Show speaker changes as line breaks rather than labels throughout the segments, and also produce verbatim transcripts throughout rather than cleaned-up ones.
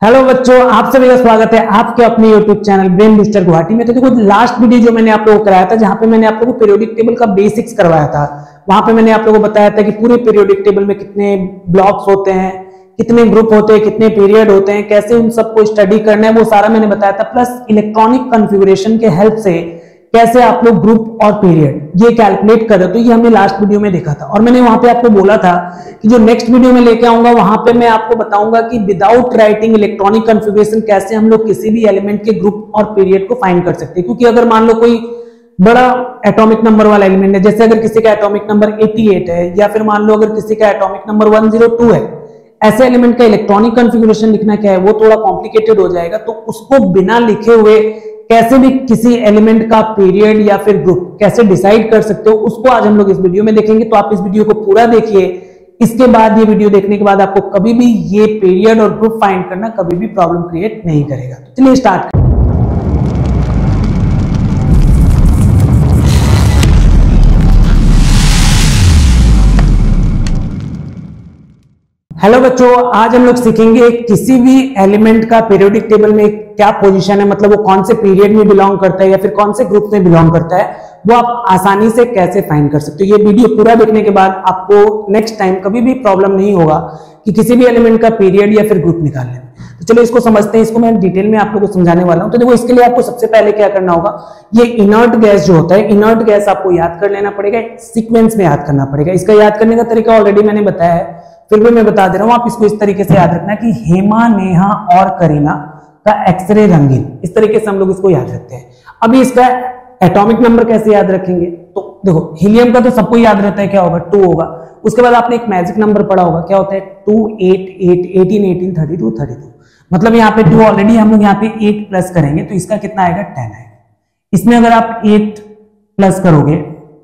Hello बच्चों, आप सभी का स्वागत है आपके अपने YouTube channel Brain Booster Guwahati में। तो देखो, लास्ट वीडियो जो मैंने आप लोगों को कराया था, जहां पे मैंने आप लोगों को पीरियोडिक टेबल का बेसिक्स करवाया था, वहां पे मैंने आप लोगों को बताया था कि पूरे पीरियोडिक टेबल में कितने ब्लॉक्स होते हैं, कितने ग्रुप होते हैं, कितने पीरियड होते हैं, कैसे उन सबको स्टडी करना है, वो सारा मैंने बताया था। प्लस इलेक्ट्रॉनिक कॉन्फ़िगरेशन के हेल्प से कैसे आप लोग ग्रुप और पीरियड ये कैलकुलेट कर रहे हो, तो ये हमने लास्ट वीडियो में देखा था। और मैंने वहां पे आपको बोला था कि जो नेक्स्ट वीडियो में लेके आऊंगा, वहां पे मैं आपको बताऊंगा कि विदाउट राइटिंग इलेक्ट्रॉनिक कॉन्फ़िगरेशन कैसे हम लोग किसी भी एलिमेंट के ग्रुप और पीरियड को फाइंड कर सकते हैं। क्योंकि अगर मान लो कोई बड़ा एटॉमिक नंबर वाला एलिमेंट है, जैसे अगर किसी का एटॉमिक नंबर अठासी है, या फिर मान लो अगर किसी का एटॉमिक नंबर एक सौ दो है, ऐसे एलिमेंट का इलेक्ट्रॉनिक कॉन्फ़िगरेशन लिखना क्या है, वो थोड़ा कॉम्प्लिकेटेड हो जाएगा। तो उसको बिना लिखे हुए कैसे भी किसी एलिमेंट का पीरियड या फिर ग्रुप कैसे डिसाइड कर सकते हो, उसको आज हम लोग इस वीडियो में देखेंगे। तो आप इस वीडियो को पूरा देखिए। इसके बाद ये वीडियो देखने के बाद आपको कभी भी ये पीरियड और ग्रुप फाइंड करना कभी भी प्रॉब्लम क्रिएट नहीं करेगा। तो चलिए स्टार्ट करें। हेलो बच्चों, आज हम लोग सीखेंगे किसी भी एलिमेंट का पीरियोडिक टेबल में क्या पोजीशन है, मतलब वो कौन से पीरियड में बिलोंग करता है या फिर कौन से ग्रुप में बिलोंग करता है, वो आप आसानी से कैसे फाइंड कर सकते हो। ये वीडियो पूरा देखने के बाद आपको नेक्स्ट टाइम कभी भी प्रॉब्लम नहीं होगा कि किसी भी एलिमेंट का पीरियड या फिर ग्रुप निकालने में। तो चलो इसको समझते हैं, इसको मैं डिटेल में आप लोगों को समझाने वाला हूं। तो देखो, इसके लिए आपको सबसे पहले क्या करना होगा, ये इनर्ट गैस जो होता है, इनर्ट गैस आपको याद कर लेना पड़ेगा, सीक्वेंस में याद करना पड़ेगा। इसका याद करने का तरीका ऑलरेडी मैंने बताया है, फिर भी मैं बता दे रहा हूं। आप इसको इस तरीके से याद रखना कि हेमा, नेहा और करीना का एक्सरे रंगीन, इस तरीके से हम लोग इसको याद रखते हैं। अभी इसका एटॉमिक नंबर कैसे याद रखेंगे, तो देखो, हीलियम का तो सबको याद रहता है, क्या होगा, टू होगा। उसके बाद आपने एक मैजिक नंबर पढ़ा होगा, क्या होता है, two, eight, eight, eighteen, eighteen, thirty two, thirty two. मतलब यहाँ पे टू ऑलरेडी हम लोग यहाँ पे एट प्लस करेंगे तो इसका कितना आएगा, टेन आएगा। इसमें अगर आप एट प्लस करोगे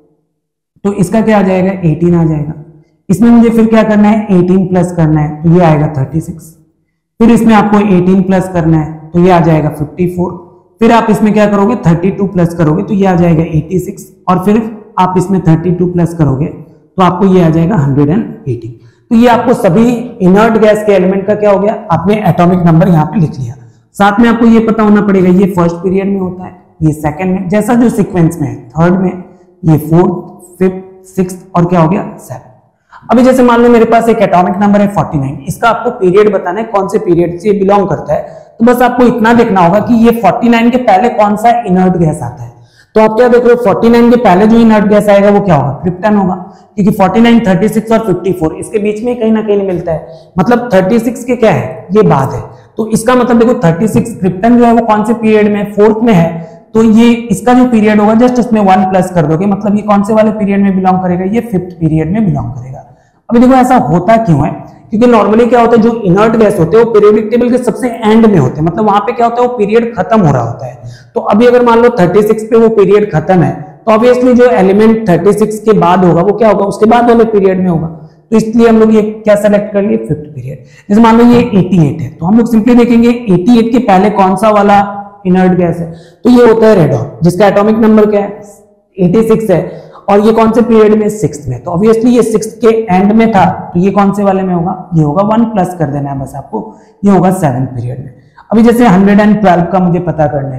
तो इसका क्या आ जाएगा, एटीन आ जाएगा। इसमें मुझे फिर क्या करना है, एटीन प्लस करना है तो ये आएगा थर्टी सिक्स। फिर इसमें आपको एटीन प्लस करना है तो ये आ जाएगा फिफ्टी फोर। फिर आप इसमें क्या करोगे, थर्टी टू प्लस करोगे तो ये आ जाएगा एटी सिक्स। और फिर आप इसमें थर्टी टू प्लस करोगे तो आपको ये आ जाएगा हंड्रेड एटी। तो ये आपको सभी इनर्ट गैस के एलिमेंट का क्या हो गया, आपने एटॉमिक नंबर यहाँ पे लिख लिया। साथ में आपको ये पता होना पड़ेगा, ये फर्स्ट पीरियड में होता है, ये सेकंड में, जैसा जो सीक्वेंस में है, थर्ड में, ये फोर्थ, फिफ्थ, सिक्स्थ और क्या हो गया, सेवन। अभी जैसे मान लो मेरे पास एक एटॉमिक नंबर है फोर्टी नाइन, इसका आपको पीरियड बताना है, कौन से पीरियड से बिलोंग करता है। तो बस आपको इतना देखना होगा कि ये फोर्टी नाइन के पहले कौन सा इनर्ट गैस आता है। तो आप क्या देख रहे हो, फोर्टी नाइन के पहले जो इनर्ट गैस आएगा वो क्या होगा, क्रिप्टन होगा। क्योंकि फोर्टी नाइन, थर्टी सिक्स और फिफ्टी फोर इसके बीच में कहीं ना कहीं मिलता है, मतलब थर्टी सिक्स के क्या है, ये बाद है। तो इसका मतलब देखो, थर्टी सिक्स क्रिप्टन जो है वो कौन से पीरियड में, फोर्थ में है। तो ये इसका जो पीरियड होगा जस्ट उसमें वन प्लस कर दोगे, मतलब ये कौन से वाले पीरियड में बिलोंग करेगा, ये फिफ्थ पीरियड में बिलोंग करेगा। अभी देखो, ऐसा होता क्यों है, क्योंकि नॉर्मली क्या होता है, जो इनर्ट गैस होते हैं वो पीरियोडिक टेबल के सबसे एंड में होते हैं, मतलब वहां पे क्या होता है, वो पीरियड खत्म हो रहा होता है। तो अभी अगर मान लो थर्टी सिक्स पे वो पीरियड खत्म है, तो ऑब्वियसली जो एलिमेंट थर्टी सिक्स के बाद होगा वो क्या होगा, उसके बाद वाले पीरियड में होगा। तो इसलिए हम लोग ये क्या सेलेक्ट कर लिए, फिफ्थ पीरियड। जैसे मान लो ये एटी एट है, तो हम लोग सिंपली देखेंगे एटी एट के पहले कौन सा वाला इनर्ट गैस है, तो ये होता है रेडॉन, जिसका एटॉमिक नंबर क्या है, एटी सिक्स है। और ये कौन से पीरियड में, सिक्स्थ में। तो ऑब्वियसली ये सिक्स्थ के एंड में था, तो ये कौन से वाले में होगा, ये होगा, वन प्लस कर देना है बस आपको, ये होगा सेवन पीरियड में। अभी जैसे हंड्रेड ट्वेल्व का मुझे पता करना है,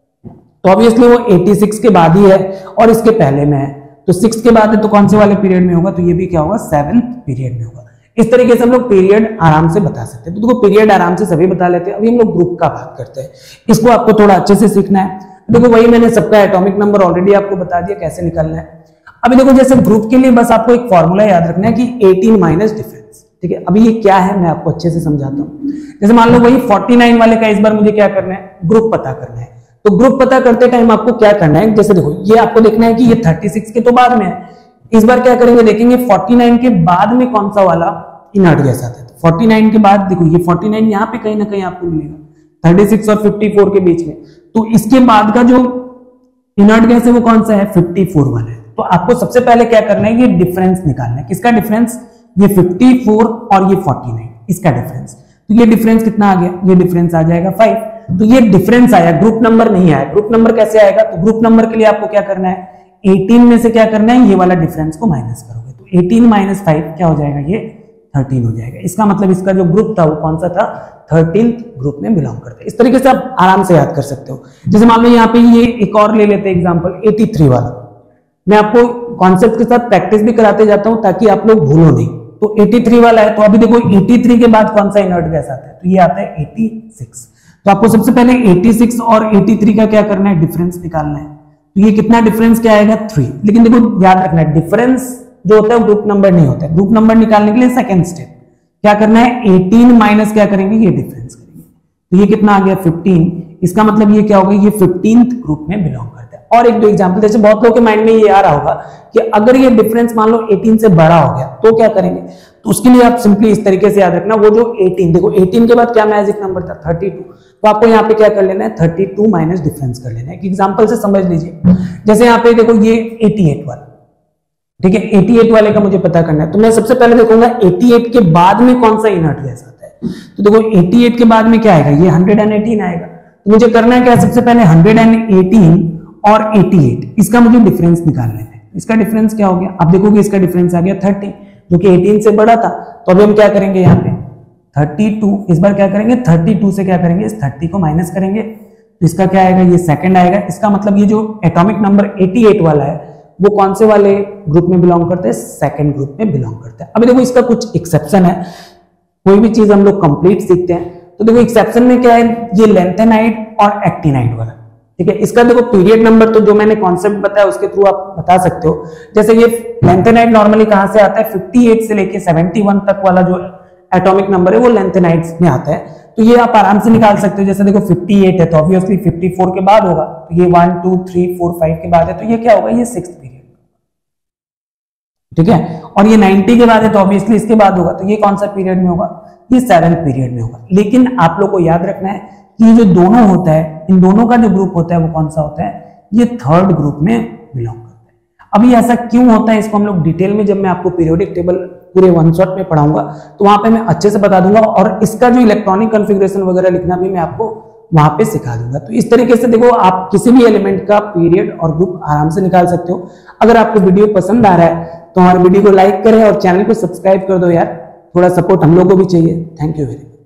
तो ऑब्वियसली वो एटी सिक्स के बाद ही है और इसके पहले में है, तो सिक्स के बाद है, तो कौन से वाले पीरियड में होगा, तो ये भी क्या होगा, सेवेंथ पीरियड में होगा। इस तरीके से हम लोग पीरियड आराम से बता सकते हैं। तो देखो, पीरियड आराम से सभी बता लेते हैं। अभी हम लोग ग्रुप का बात करते हैं, इसको आपको थोड़ा अच्छे से सीखना है। देखो, वही मैंने सबका एटॉमिक नंबर ऑलरेडी आपको बता दिया कैसे निकालना है। अभी देखो, जैसे ग्रुप के लिए बस आपको एक फॉर्मूला याद रखना है कि एटीन माइनस डिफरेंस, ठीक है। अभी ये क्या है मैं आपको अच्छे से समझाता हूँ। जैसे मान लो वही फोर्टी नाइन वाले का इस बार मुझे क्या करना है, ग्रुप पता करना है। तो ग्रुप पता करते टाइम आपको क्या करना है, जैसे देखो, ये आपको देखना है कि ये थर्टी सिक्स के तो बाद में है। इस बार क्या करेंगे, देखेंगे फोर्टी नाइन के बाद में कौन सा वाला इनर्ट गैस आता है। तो फोर्टी नाइन के बाद देखो, ये फोर्टी नाइन यहाँ पे कहीं ना कहीं आपको मिलेगा, थर्टी सिक्स और फिफ्टी फोर के बीच में। तो इसके बाद का जो इनर्ट गैस है वो कौन सा है, फिफ्टी फोर वाला है। तो आपको सबसे पहले क्या करना है, ये डिफरेंस निकालना है। किसका डिफरेंस, ये फिफ्टी फोर और ये फोर्टी नाइन, इसका डिफरेंस। तो ये डिफरेंस कितना आ गया, ये डिफरेंस आ जाएगा फाइव। तो ये डिफरेंस आया, ग्रुप नंबर नहीं आया। ग्रुप नंबर कैसे आएगा, तो ग्रुप नंबर के लिए आपको क्या करना है, एटीन में से क्या करना है, ये वाला डिफरेंस को माइनस करोगे। तो एटीन माइनस फाइव क्या हो जाएगा, ये थर्टीन हो जाएगा। इसका मतलब इसका जो ग्रुप था वो कौन सा था, थर्टीन्थ ग्रुप में बिलोंग करता है। इस तरीके से आप आराम से याद कर सकते हो। जैसे मान लो यहाँ पे ये एक और ले लेते हैं एग्जांपल एटी थ्री वाला। मैं आपको कॉन्सेप्ट के साथ प्रैक्टिस भी कराते जाता हूं ताकि आप लोग भूलो नहीं। तो एटी थ्री वाला है, तो अभी देखो एटी थ्री के बाद कौन सा इनर्ट गैस आता है, तो ये आता है एटी सिक्स। तो आपको सबसे पहले एटी सिक्स और एटी थ्री का क्या करना है, डिफरेंस निकालना है। तो ये कितना डिफरेंस क्या आएगा, थ्री। लेकिन देखो याद रखना है डिफरेंस जो होता है ग्रुप नंबर नहीं होता है। ग्रुप नंबर निकालने के लिए सेकंड स्टेप क्या करना है, एटीन माइनस क्या करेंगे, ये डिफरेंस करेंगे। तो ये कितना आ गया, फिफ्टीन। इसका मतलब ये क्या होगा, ये फिफ्टींथ ग्रुप में बिलोंग करता है। और एक दो एग्जांपल, जैसे बहुत लोगों के माइंड में ये आ रहा होगा कि अगर ये डिफरेंस मान लो एटीन से बड़ा हो गया तो क्या करेंगे। तो उसके लिए आप सिंपली इस तरीके से याद रखना, वो जो एटीन, देखो एटीन के बाद क्या मैजिक नंबर था, थर्टी टू। तो आपको यहाँ पे क्या कर लेना है, थर्टी टू माइनस डिफरेंस कर लेना है। एक एग्जांपल से समझ लीजिए, जैसे यहाँ पे देखो ये एटी एट वाला, ठीक है, अठासी वाले का मुझे पता करना है। तो मैं सबसे पहले देखूंगा अठासी के बाद में कौन सा इनर्ट गैस आता है। तो देखो अठासी के बाद में क्या आएगा, ये वन हंड्रेड एटीन आएगा। तो मुझे करना है क्या, सबसे पहले वन हंड्रेड एटीन और अठासी, इसका मुझे डिफरेंस निकालना है। इसका डिफरेंस क्या हो गया, अब देखोगे इसका डिफरेंस आ गया थर्टी, जो कि अठारह से बड़ा था। तो अभी हम क्या करेंगे, यहाँ पे थर्टी टू, इस बार क्या करेंगे, थर्टी टू से क्या करेंगे, इस थर्टी को माइनस करेंगे। तो इसका क्या आएगा, ये सेकंड आएगा। इसका मतलब ये जो एटॉमिक नंबर अठासी वाला है वो कौन से वाले ग्रुप में बिलोंग करते हैं, सेकंड ग्रुप में बिलोंग करते हैं। अभी देखो इसका कुछ एक्सेप्शन है, कोई भी चीज हम लोग कंप्लीट सीखते हैं तो देखो एक्सेप्शन में क्या है, ये लेंथेनाइड और एक्टिनाइड वाला, ठीक है। इसका देखो पीरियड नंबर तो जो मैंने कॉन्सेप्ट बताया उसके थ्रू आप बता सकते हो। जैसे ये लेंथेनाइड नॉर्मली कहां से आता है, अट्ठावन से लेके इकहत्तर तक वाला जो एटॉमिक नंबर है वो लेंथेनाइड्स में आता है। तो ये आप आराम से निकाल सकते हो। जैसे देखो अट्ठावन है तो ऑब्वियसली चौवन के बाद होगा, तो ये one two three four five के बाद है, तो ये क्या होगा, ये सिक्स्थ पीरियड, ठीक है। और ये नब्बे के बाद है तो ऑब्वियसली इसके बाद होगा, तो ये कौन सा पीरियड में होगा, ये सेवेंथ पीरियड में होगा। लेकिन आप लोग को याद रखना है कि ये जो दोनों होता है, इन दोनों का जो ग्रुप होता है वो कौन सा होता है, ये थर्ड ग्रुप में बिलोंग करता है। अभी ऐसा क्यों होता है इसको हम लोग डिटेल में, जब मैं आपको पीरियोडिक टेबल पूरे वन शॉट में पढ़ाऊंगा तो वहां पे मैं अच्छे से बता दूंगा, और इसका जो इलेक्ट्रॉनिक कॉन्फ़िगरेशन वगैरह लिखना भी मैं आपको वहां पे सिखा दूंगा। तो इस तरीके से देखो आप किसी भी एलिमेंट का पीरियड और ग्रुप आराम से निकाल सकते हो। अगर आपको वीडियो पसंद आ रहा है तो हमारे वीडियो को लाइक करें और चैनल को सब्सक्राइब कर दो यार, थोड़ा सपोर्ट हम लोग को भी चाहिए। Thank you very much.